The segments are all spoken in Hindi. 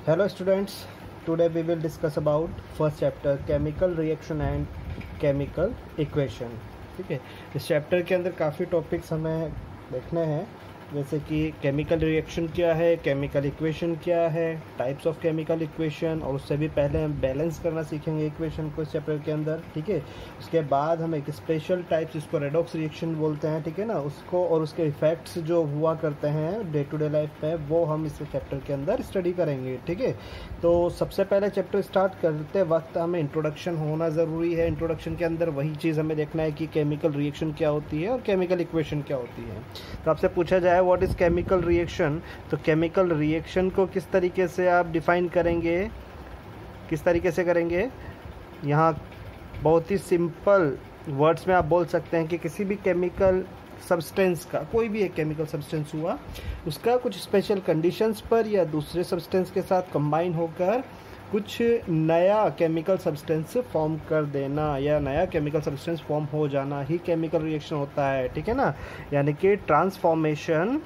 Hello students, today we will discuss about first chapter chemical reaction and chemical equation। ठीक है, इस चैप्टर के अंदर काफ़ी टॉपिक्स हमें देखने हैं, जैसे कि केमिकल रिएक्शन क्या है, केमिकल इक्वेशन क्या है, टाइप्स ऑफ केमिकल इक्वेशन, और उससे भी पहले हम बैलेंस करना सीखेंगे इक्वेशन को इस चैप्टर के अंदर। ठीक है, उसके बाद हम एक स्पेशल टाइप जिसको रेडॉक्स रिएक्शन बोलते हैं, ठीक है ना, उसको और उसके इफेक्ट्स जो हुआ करते हैं डे टू डे लाइफ में वो हम इस चैप्टर के अंदर स्टडी करेंगे। ठीक है, तो सबसे पहले चैप्टर स्टार्ट करते वक्त हमें इंट्रोडक्शन होना ज़रूरी है। इंट्रोडक्शन के अंदर वही चीज़ हमें देखना है कि केमिकल रिएक्शन क्या होती है और केमिकल इक्वेशन क्या होती है। तो आपसे पूछा जाए व्हाट इज़ केमिकल रिएक्शन, तो केमिकल रिएक्शन को किस तरीके से आप डिफाइन करेंगे, किस तरीके से करेंगे। यहाँ बहुत ही सिंपल वर्ड्स में आप बोल सकते हैं कि किसी भी केमिकल सब्सटेंस का, कोई भी एक केमिकल सब्सटेंस हुआ, उसका कुछ स्पेशल कंडीशंस पर या दूसरे सब्सटेंस के साथ कंबाइन होकर कुछ नया केमिकल सब्सटेंस फॉर्म कर देना या नया केमिकल सब्सटेंस फॉर्म हो जाना ही केमिकल रिएक्शन होता है। ठीक है ना, यानी कि transformation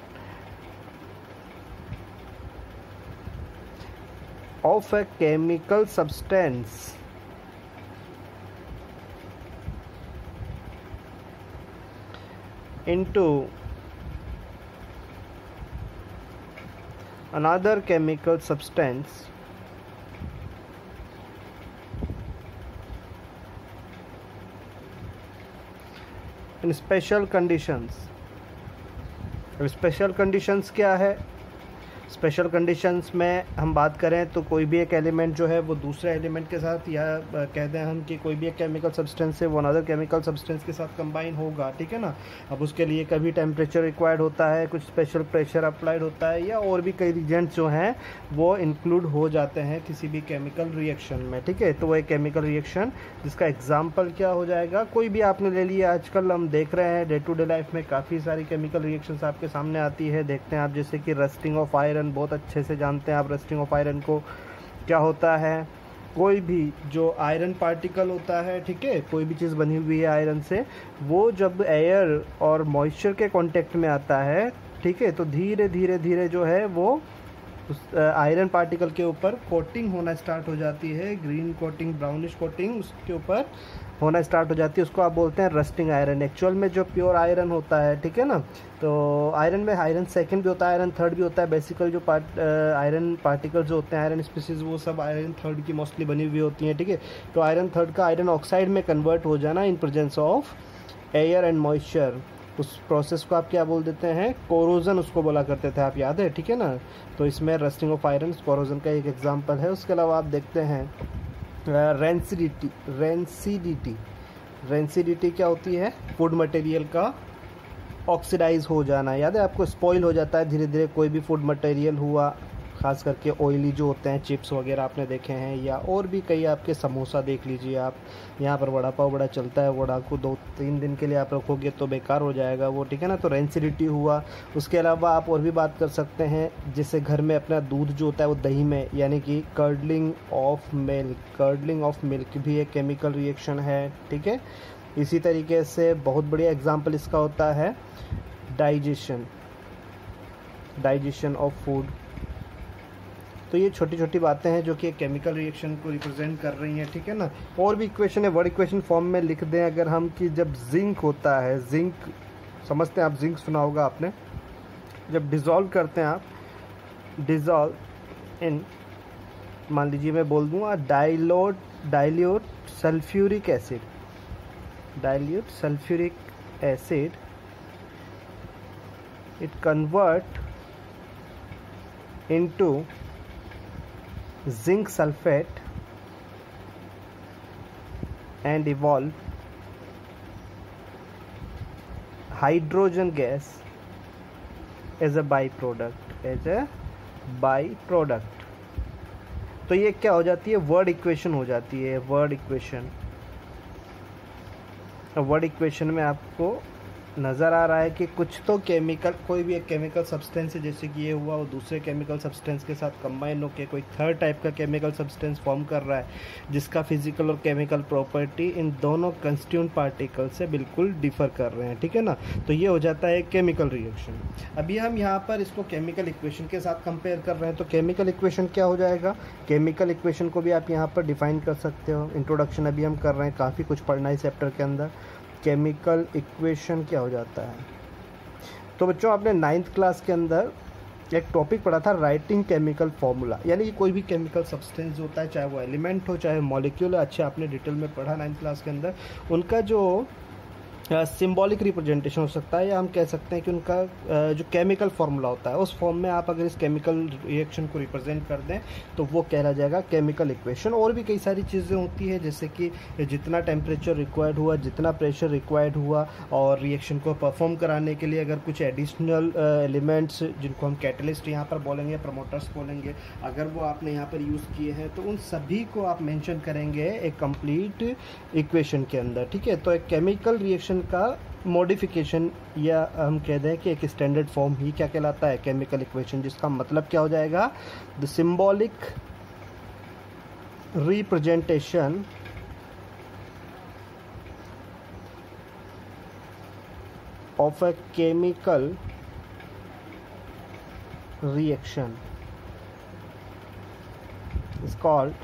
of a chemical substance into another chemical substance in special conditions। अब स्पेशल कंडीशंस क्या है? स्पेशल कंडीशंस में हम बात करें तो कोई भी एक एलिमेंट जो है वो दूसरे एलिमेंट के साथ, या कहते हैं हम कि कोई भी एक केमिकल सब्सटेंस है वो अनदर केमिकल सब्सटेंस के साथ कंबाइन होगा। ठीक है ना, अब उसके लिए कभी टेम्परेचर रिक्वायर्ड होता है, कुछ स्पेशल प्रेशर अप्लाइड होता है, या और भी कई रीजेंट्स जो हैं वो इंक्लूड हो जाते हैं किसी भी केमिकल रिएक्शन में। ठीक है, तो वो एक केमिकल रिएक्शन जिसका एग्जाम्पल क्या हो जाएगा, कोई भी आपने ले लिया। आजकल हम देख रहे हैं डे टू डे लाइफ में काफ़ी सारी केमिकल रिएक्शंस आपके सामने आती है, देखते हैं आप, जैसे कि रस्टिंग ऑफ आयरन, बहुत अच्छे से जानते हैं आप रस्टिंग ऑफ आयरन को। क्या होता है, कोई भी जो आयरन पार्टिकल होता है, ठीक है, कोई भी चीज़ बनी हुई है आयरन से, वो जब एयर और मॉइस्चर के कांटेक्ट में आता है, ठीक है, तो धीरे धीरे धीरे जो है वो उस आयरन पार्टिकल के ऊपर कोटिंग होना स्टार्ट हो जाती है, ग्रीन कोटिंग, ब्राउनिश कोटिंग उसके ऊपर होना स्टार्ट हो जाती है। उसको आप बोलते हैं रस्टिंग आयरन। एक्चुअल में जो प्योर आयरन होता है, ठीक है ना, तो आयरन में आयरन सेकंड भी होता है, आयरन थर्ड भी होता है। बेसिकली जो आयरन पार्टिकल्स जो होते हैं, आयरन स्पीसीज, वो सब आयरन थर्ड की मोस्टली बनी हुई होती हैं। ठीक है, तो आयरन थर्ड का आयरन ऑक्साइड में कन्वर्ट हो जाना in presence of air and moisture, उस प्रोसेस को आप क्या बोल देते हैं, कोरोजन उसको बोला करते थे, आप याद है। ठीक है ना, तो इसमें रस्टिंग ऑफ आयरन कोरोजन का एक एग्जांपल है। उसके अलावा आप देखते हैं रेंसिडिटी क्या होती है, फूड मटेरियल का ऑक्सीडाइज हो जाना। याद है आपको, स्पॉइल हो जाता है धीरे धीरे कोई भी फूड मटेरियल हुआ, खास करके ऑयली जो होते हैं, चिप्स वगैरह आपने देखे हैं, या और भी कई आपके समोसा देख लीजिए आप, यहाँ पर वड़ा पाव बड़ा चलता है, वड़ा को 2-3 दिन के लिए आप रखोगे तो बेकार हो जाएगा वो। ठीक है ना, तो रेंसिडिटी हुआ। उसके अलावा आप और भी बात कर सकते हैं, जैसे घर में अपना दूध जो होता है वो दही में, यानी कि कर्डलिंग ऑफ मिल्क भी एक केमिकल रिएक्शन है। ठीक है, इसी तरीके से बहुत बढ़िया एग्जाम्पल इसका होता है डाइजेशन ऑफ फूड। तो ये छोटी छोटी बातें हैं जो कि एक केमिकल रिएक्शन को रिप्रेजेंट कर रही हैं। ठीक है ना, और भी इक्वेशन है, वर्ड इक्वेशन फॉर्म में लिख दें अगर हम, कि जब जिंक होता है, जिंक समझते हैं आप, जिंक सुना होगा आपने, जब डिज़ोल्व करते हैं आप, डिज़ोल्व इन, मान लीजिए मैं बोल दूँगा dilute sulphuric acid, it convert into zinc sulfate and evolve hydrogen gas as a byproduct। तो ये क्या हो जाती है, वर्ड इक्वेशन हो जाती है। वर्ड इक्वेशन में आपको नज़र आ रहा है कि कुछ तो केमिकल, कोई भी एक केमिकल सब्सटेंस है, जैसे कि ये हुआ, वो दूसरे केमिकल सब्सटेंस के साथ कंबाइन होकर कोई थर्ड टाइप का केमिकल सब्सटेंस फॉर्म कर रहा है, जिसका फिजिकल और केमिकल प्रॉपर्टी इन दोनों कंस्टिट्यूएंट पार्टिकल से बिल्कुल डिफर कर रहे हैं, ठीक है ना। तो ये हो जाता है केमिकल रिएक्शन। अभी हम यहाँ पर इसको केमिकल इक्वेशन के साथ कंपेयर कर रहे हैं, तो केमिकल इक्वेशन क्या हो जाएगा, केमिकल इक्वेशन को भी आप यहाँ पर डिफाइन कर सकते हो। इंट्रोडक्शन अभी हम कर रहे हैं, काफ़ी कुछ पढ़ना है इस चैप्टर के अंदर। केमिकल इक्वेशन क्या हो जाता है, तो बच्चों आपने 9th क्लास के अंदर एक टॉपिक पढ़ा था, राइटिंग केमिकल फॉर्मूला, यानी कि कोई भी केमिकल सब्सटेंस होता है, चाहे वो एलिमेंट हो चाहे मॉलिक्यूल, अच्छा आपने डिटेल में पढ़ा 9th क्लास के अंदर। उनका जो सिंबॉलिक रिप्रेजेंटेशन हो सकता है, या हम कह सकते हैं कि उनका जो केमिकल फार्मूला होता है, उस फॉर्म में आप अगर इस केमिकल रिएक्शन को रिप्रेजेंट कर दें तो वो कहला जाएगा केमिकल इक्वेशन। और भी कई सारी चीज़ें होती है, जैसे कि जितना टेम्परेचर रिक्वायर्ड हुआ, जितना प्रेशर रिक्वायर्ड हुआ, और रिएक्शन को परफॉर्म कराने के लिए अगर कुछ एडिशनल एलिमेंट्स, जिनको हम कैटलिस्ट यहाँ पर बोलेंगे, प्रमोटर्स बोलेंगे, अगर वो आपने यहाँ पर यूज़ किए हैं, तो उन सभी को आप मेंशन करेंगे एक कंप्लीट इक्वेशन के अंदर, ठीक है। तो एक केमिकल रिएक्शन का मॉडिफिकेशन, या हम कह दें कि एक स्टैंडर्ड फॉर्म ही क्या कहलाता है, केमिकल इक्वेशन, जिसका मतलब क्या हो जाएगा, the symbolic representation of a chemical reaction is called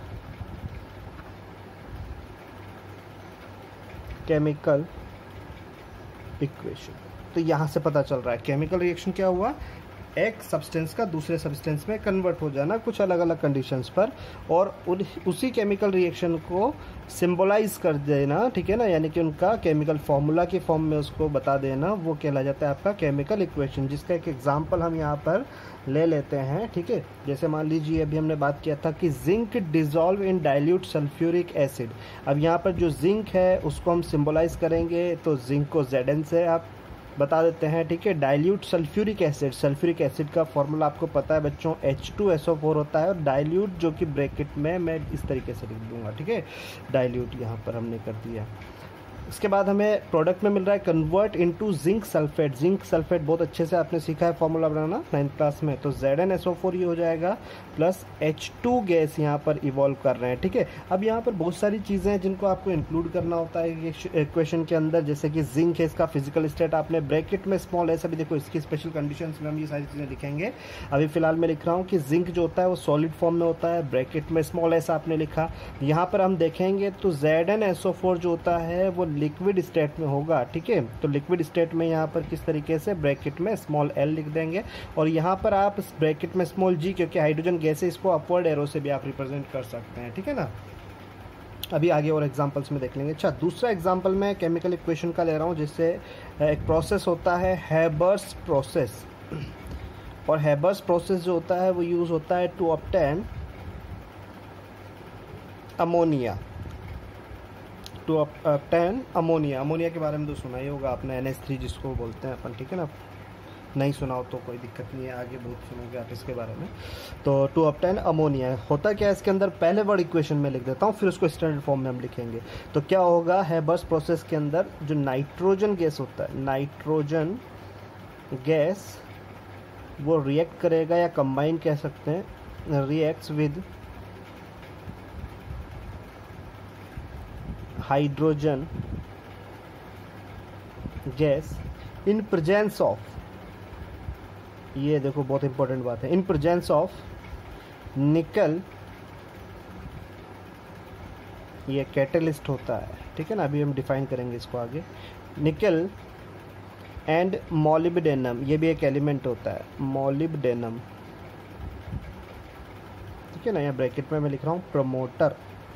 chemical equation. तो यहाँ से पता चल रहा है केमिकल रिएक्शन क्या हुआ, एक सब्सटेंस का दूसरे सब्सटेंस में कन्वर्ट हो जाना कुछ अलग अलग कंडीशंस पर, और उसी केमिकल रिएक्शन को सिंबलाइज कर देना, ठीक है ना, यानी कि उनका केमिकल फॉर्मूला की फॉर्म में उसको बता देना, वो कहला जाता है आपका केमिकल इक्वेशन। जिसका एक एग्जांपल हम यहाँ पर ले लेते हैं, ठीक है। जैसे मान लीजिए अभी हमने बात किया था कि zinc dissolve in dilute sulphuric acid. अब यहाँ पर जो जिंक है उसको हम सिंबलाइज करेंगे, तो जिंक को Zn से आप बता देते हैं, ठीक है। Dilute sulphuric acid, sulphuric acid का फॉर्मूला आपको पता है बच्चों, H2SO4 होता है, और डाइल्यूट जो कि ब्रैकेट में मैं इस तरीके से लिख दूंगा, ठीक है, डाइल्यूट यहाँ पर हमने कर दिया। इसके बाद हमें प्रोडक्ट में मिल रहा है convert into zinc sulphate. Zinc sulphate बहुत अच्छे से आपने सीखा है फॉर्मूला बनाना 9th क्लास में, तो ZnSO4 ये हो जाएगा, प्लस H2 गैस यहाँ पर इवॉल्व कर रहे हैं, ठीक है। अब यहाँ पर बहुत सारी चीज़ें हैं जिनको आपको इंक्लूड करना होता है इक्वेशन के अंदर, जैसे कि जिंक है, इसका फिजिकल स्टेट आपने ब्रैकेट में स्मॉल एस, अभी देखो इसकी स्पेशल कंडीशंस में हम ये सारी चीज़ें लिखेंगे। अभी फिलहाल मैं लिख रहा हूँ कि जिंक जो होता है वो सॉलिड फॉर्म में होता है, ब्रैकेट में स्मॉल एस आपने लिखा। यहाँ पर हम देखेंगे तो ZnSO4 जो होता है वो लिक्विड स्टेट में होगा, ठीक है। तो लिक्विड स्टेट में यहाँ पर किस तरीके से ब्रैकेट में स्मॉल एल लिख देंगे, और यहाँ पर आप ब्रैकेट में स्मॉल जी, क्योंकि हाइड्रोजन गैस है, इसको अपवर्ड एरो से भी आप रिप्रेजेंट कर सकते हैं, ठीक है ना। अभी आगे और एग्जांपल्स में देख लेंगे। अच्छा, दूसरा एग्जांपल मैं केमिकल इक्वेशन का ले रहा हूँ, जिससे एक प्रोसेस होता है हैबर्स प्रोसेस, और हैबर्स प्रोसेस जो होता है वो यूज़ होता है to obtain ammonia, to obtain ammonia. Ammonia के बारे में तो सुना ही होगा आपने, NH3 जिसको बोलते हैं अपन, ठीक है ना। नहीं सुना हो तो कोई दिक्कत नहीं है, आगे बहुत सुनोगे आप इसके बारे में। तो टू ऑब्टेन अमोनिया होता क्या है, इसके अंदर पहले वर्ड इक्वेशन में लिख देता हूँ, फिर उसको स्टैंडर्ड फॉर्म में हम लिखेंगे। तो क्या होगा, हैबर्स प्रोसेस के अंदर जो नाइट्रोजन गैस होता है, नाइट्रोजन गैस वो रिएक्ट करेगा, या कंबाइन कह सकते हैं, reacts with hydrogen gas in presence of, ये देखो बहुत इंपॉर्टेंट बात है, इन प्रेजेंस ऑफ निकल, ये कैटलिस्ट होता है, ठीक है ना। अभी हम डिफाइन करेंगे इसको आगे। निकल एंड मॉलिब्डेनम, ये भी एक एलिमेंट होता है, मॉलिब्डेनम, ठीक है ना। यहाँ ब्रैकेट में मैं लिख रहा हूँ प्रमोटर,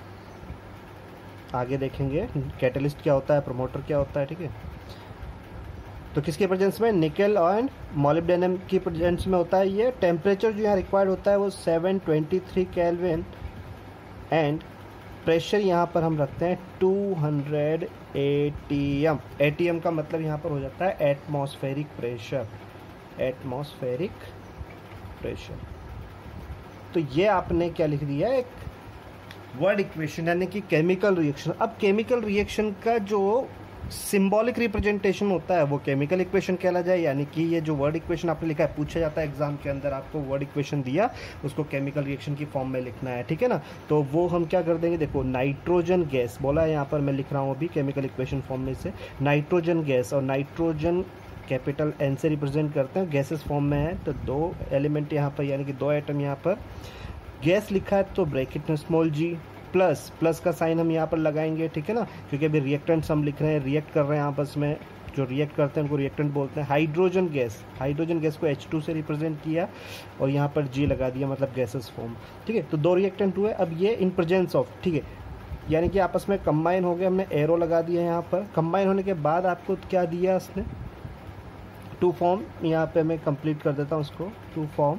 आगे देखेंगे कैटलिस्ट क्या होता है, प्रमोटर क्या होता है, ठीक है। तो किसके प्रेजेंस में, निकल एंड मॉलिब्डेनम की प्रेजेंस में होता है ये। टेम्परेचर जो यहाँ रिक्वायर्ड होता है वो 723 केल्विन, एंड प्रेशर यहाँ पर हम रखते हैं 200 ATM। ATM का मतलब यहाँ पर हो जाता है एटमॉस्फेरिक प्रेशर, एटमॉस्फेरिक प्रेशर। तो ये आपने क्या लिख दिया, एक वर्ड इक्वेशन, यानी कि केमिकल रिएक्शन। अब केमिकल रिएक्शन का जो सिंबॉलिक रिप्रेजेंटेशन होता है वो केमिकल इक्वेशन कहला जाए, यानी कि ये जो वर्ड इक्वेशन आपने लिखा है, पूछा जाता है एग्जाम के अंदर, आपको वर्ड इक्वेशन दिया उसको केमिकल रिएक्शन की फॉर्म में लिखना है, ठीक है ना। तो वो हम क्या कर देंगे, देखो नाइट्रोजन गैस बोला है यहाँ पर, मैं लिख रहा हूँ अभी केमिकल इक्वेशन फॉर्म में से, नाइट्रोजन गैस, और नाइट्रोजन कैपिटल एन से रिप्रेजेंट करते हैं, गैसेस फॉर्म में है, तो 2 एलिमेंट यहाँ पर यानी कि 2 एटम यहाँ पर, गैस लिखा है तो ब्रैकेट में स्मॉल जी, प्लस का साइन हम यहाँ पर लगाएंगे, ठीक है ना, क्योंकि अभी रिएक्टेंट्स हम लिख रहे हैं, रिएक्ट कर रहे हैं आपस में, जो रिएक्ट करते हैं उनको रिएक्टेंट बोलते हैं। हाइड्रोजन गैस को H2 से रिप्रेजेंट किया और यहाँ पर G लगा दिया, मतलब गैसेस फॉर्म, ठीक है। तो 2 रिएक्टेंट हुए, अब ये इन प्रेजेंस ऑफ, ठीक है, यानी कि आपस में कंबाइन हो गए, हमने एरो लगा दिया यहाँ पर। कंबाइन होने के बाद आपको क्या दिया उसने, 2 फॉर्म, यहाँ पे मैं कंप्लीट कर देता हूँ उसको, 2 फॉर्म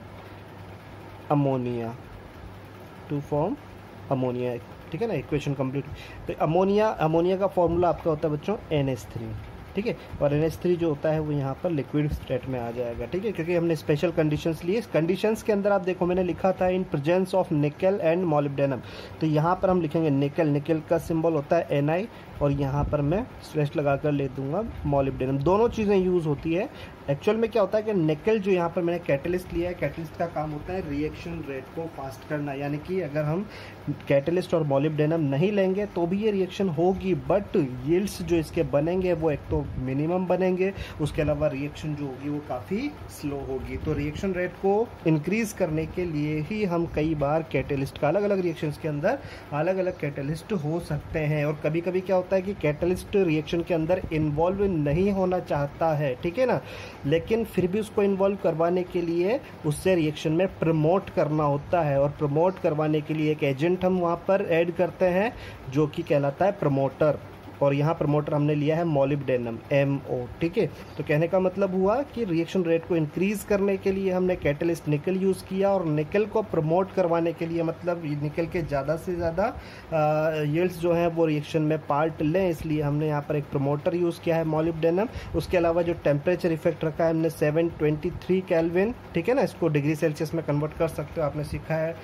अमोनिया, ठीक है ना, इक्वेशन कंप्लीट। तो अमोनिया का फॉर्मूला आपका होता है बच्चों NH3, ठीक है, और NH3 जो होता है वो यहाँ पर लिक्विड स्टेट में आ जाएगा, ठीक है, क्योंकि हमने स्पेशल कंडीशंस लिए। कंडीशंस के अंदर आप देखो मैंने लिखा था in presence of nickel and molybdenum, तो यहाँ पर हम लिखेंगे निकल का सिंबल होता है Ni, और यहाँ पर मैं स्लैश लगा कर ले दूंगा मॉलिब्डेनम। दोनों चीज़ें यूज़ होती है। एक्चुअल में क्या होता है कि निकल जो यहाँ पर मैंने कैटलिस्ट लिया है, कैटलिस्ट का काम होता है रिएक्शन रेट को फास्ट करना, यानी कि अगर हम कैटलिस्ट और मॉलिब्डेनम नहीं लेंगे तो भी ये रिएक्शन होगी, बट यील्ड्स जो इसके बनेंगे वो एक तो मिनिमम बनेंगे, उसके अलावा रिएक्शन जो होगी वो काफ़ी स्लो होगी। तो रिएक्शन रेट को इंक्रीज करने के लिए ही हम कई बार कैटलिस्ट का, अलग अलग रिएक्शंस के अंदर अलग अलग कैटलिस्ट हो सकते हैं, और कभी कभी क्या होता है कि कैटलिस्ट रिएक्शन के अंदर इन्वॉल्व नहीं होना चाहता है, ठीक है ना, लेकिन फिर भी उसको इन्वॉल्व करवाने के लिए उससे रिएक्शन में प्रमोट करना होता है, और प्रमोट करवाने के लिए एक एजेंट हम वहाँ पर ऐड करते हैं जो कि कहलाता है प्रमोटर, और यहाँ प्रमोटर हमने लिया है मॉलिब्डेनम MO, ठीक है। तो कहने का मतलब हुआ कि रिएक्शन रेट को इंक्रीज करने के लिए हमने कैटलिस्ट निकल यूज़ किया, और निकल को प्रमोट करवाने के लिए, मतलब निकल के ज़्यादा से ज़्यादा यील्ड्स जो हैं वो रिएक्शन में पार्ट लें, इसलिए हमने यहाँ पर एक प्रमोटर यूज़ किया है मॉलिब्डेनम। उसके अलावा जो टेम्परेचर इफेक्ट रखा है हमने 723 केल्विन, ठीक है ना, इसको डिग्री सेल्सियस में कन्वर्ट कर सकते हो, आपने सीखा है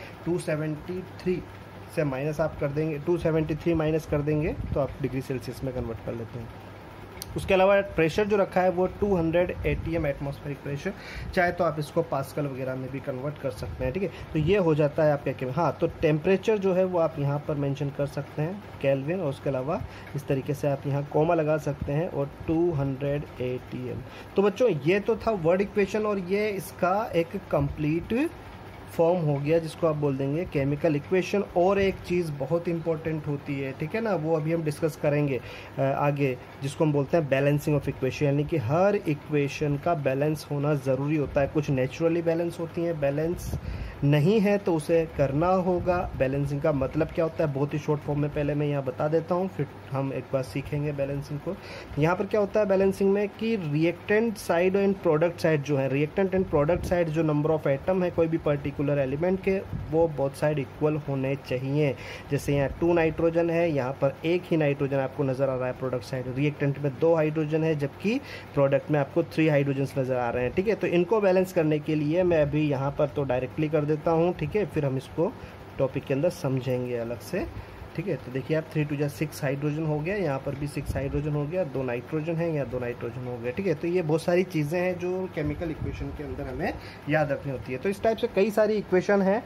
273 से माइनस आप कर देंगे, 273 माइनस कर देंगे तो आप डिग्री सेल्सियस में कन्वर्ट कर लेते हैं। उसके अलावा प्रेशर जो रखा है वो 200 ATM एटमॉस्फेरिक प्रेशर, चाहे तो आप इसको पास्कल वगैरह में भी कन्वर्ट कर सकते हैं, ठीक है। तो ये हो जाता है आपका केमिकल। हाँ, तो टेम्परेचर जो है वो आप यहाँ पर मेंशन कर सकते हैं केल्विन, और उसके अलावा इस तरीके से आप यहाँ कोमा लगा सकते हैं, और 200 ATM। तो बच्चों ये तो था वर्ड इक्वेशन, और ये इसका एक कंप्लीट फॉर्म हो गया जिसको आप बोल देंगे केमिकल इक्वेशन। और एक चीज़ बहुत इंपॉर्टेंट होती है, ठीक है ना, वो अभी हम डिस्कस करेंगे आगे, जिसको हम बोलते हैं बैलेंसिंग ऑफ इक्वेशन, यानी कि हर इक्वेशन का बैलेंस होना ज़रूरी होता है। कुछ नेचुरली बैलेंस होती हैं, बैलेंस नहीं है तो उसे करना होगा। बैलेंसिंग का मतलब क्या होता है बहुत ही शॉर्ट फॉर्म में पहले मैं यहाँ बता देता हूँ, फिर हम एक बार सीखेंगे बैलेंसिंग को। यहाँ पर क्या होता है बैलेंसिंग में कि reactant side and product side जो है, रिएक्टेंट एंड प्रोडक्ट साइड जो नंबर ऑफ एटम है कोई भी पर्टिकुलर एलिमेंट के, वो बोथ साइड इक्वल होने चाहिए। जैसे यहाँ 2 नाइट्रोजन है, यहाँ पर 1 ही नाइट्रोजन आपको नज़र आ रहा है प्रोडक्ट साइड, रिएक्टेंट में 2 हाइड्रोजन है, जबकि प्रोडक्ट में आपको 3 हाइड्रोजन नज़र आ रहे हैं, ठीक है। तो इनको बैलेंस करने के लिए मैं अभी यहाँ पर तो डायरेक्टली कर देता हूँ, ठीक है, फिर हम इसको टॉपिक के अंदर समझेंगे अलग से, ठीक है। तो देखिए आप 3 2 6 हाइड्रोजन हो गया, यहाँ पर भी 6 हाइड्रोजन हो गया, 2 नाइट्रोजन है, यहाँ 2 नाइट्रोजन हो गया, ठीक है। तो ये बहुत सारी चीज़ें हैं जो केमिकल इक्वेशन के अंदर हमें याद रखनी होती है। तो इस टाइप से कई सारी इक्वेशन हैं,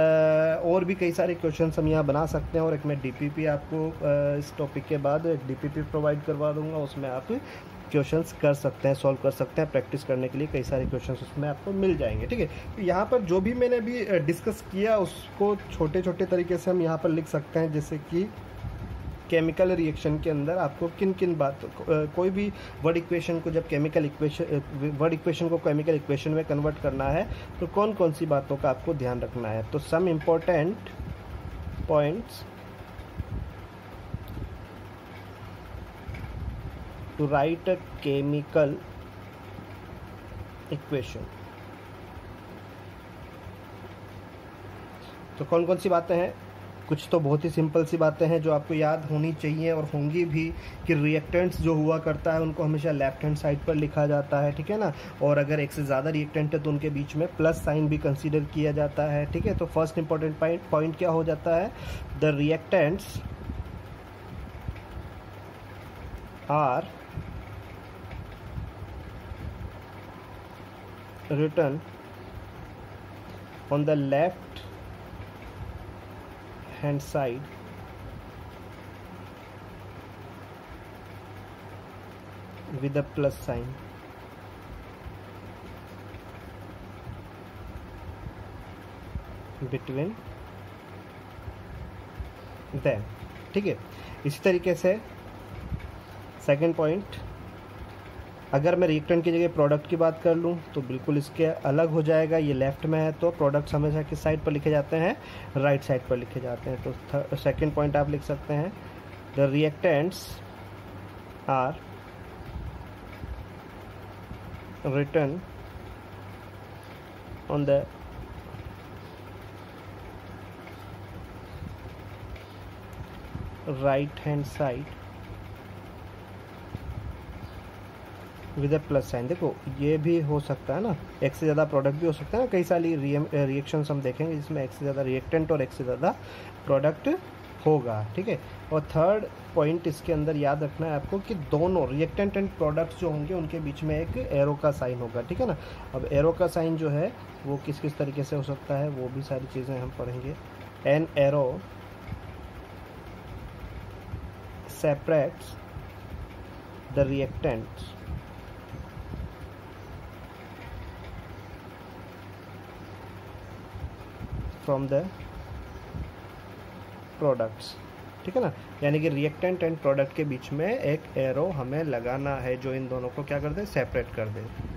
और भी कई सारे क्वेश्चन हम यहाँ बना सकते हैं, और एक मैं DPP आपको इस टॉपिक के बाद एक DPP प्रोवाइड करवा दूँगा, उसमें आप क्वेश्चंस कर सकते हैं, सॉल्व कर सकते हैं। प्रैक्टिस करने के लिए कई सारे क्वेश्चंस उसमें आपको मिल जाएंगे, ठीक है। तो यहाँ पर जो भी मैंने अभी डिस्कस किया उसको छोटे छोटे तरीके से हम यहाँ पर लिख सकते हैं, जैसे कि केमिकल रिएक्शन के अंदर आपको किन किन बातों कोई भी वर्ड इक्वेशन को जब वर्ड इक्वेशन को केमिकल इक्वेशन में कन्वर्ट करना है तो कौन कौन सी बातों का आपको ध्यान रखना है। तो some important points to write a chemical equation। तो कौन कौन सी बातें हैं, कुछ तो बहुत ही सिंपल सी बातें हैं जो आपको याद होनी चाहिए और होंगी भी, कि रिएक्टेंट्स जो हुआ करता है उनको हमेशा लेफ्ट हैंड साइड पर लिखा जाता है, ठीक है ना, और अगर एक से ज़्यादा रिएक्टेंट है तो उनके बीच में प्लस साइन भी कंसीडर किया जाता है, ठीक है। तो फर्स्ट इंपॉर्टेंट पॉइंट क्या हो जाता है, the reactants are written on the left hand side with a plus sign. Between them. ठीक है, इसी तरीके से सेकंड पॉइंट, अगर मैं रिएक्टेंट की जगह प्रोडक्ट की बात कर लूँ तो बिल्कुल इसके अलग हो जाएगा। ये लेफ्ट में है तो प्रोडक्ट्स हमेशा किस साइड पर लिखे जाते हैं, राइट साइड पर लिखे जाते हैं। तो सेकंड पॉइंट आप लिख सकते हैं, the reactants are written on the right hand side with a plus sign. देखो ये भी हो सकता है ना, एक से ज़्यादा प्रोडक्ट भी हो सकता है ना, कई सारी रिएक्शंस हम देखेंगे जिसमें एक से ज़्यादा रिएक्टेंट और एक से ज़्यादा प्रोडक्ट होगा। ठीक है, और थर्ड पॉइंट इसके अंदर याद रखना है आपको कि दोनों रिएक्टेंट एंड प्रोडक्ट्स जो होंगे उनके बीच में एक एरो का साइन होगा। ठीक है ना, अब एरो का साइन जो है वो किस किस तरीके से हो सकता है वो भी सारी चीज़ें हम पढ़ेंगे। An arrow separates the reactants from the products। ठीक है ना, यानी कि रिएक्टेंट एंड प्रोडक्ट के बीच में एक एरो हमें लगाना है जो इन दोनों को क्या कर दे, सेपरेट कर दे।